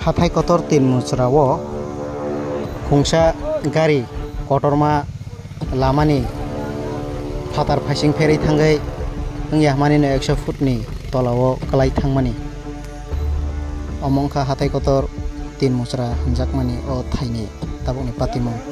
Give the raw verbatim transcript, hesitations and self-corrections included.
hathai kotor tin musrao khungsa gari kotorma lamani fatar phasing ferei thangai wngya mani no ekশো foot ni tolao kalai thangmani omongkha hathai kotor tin musra hamjakmani o thaini tabukni patimung.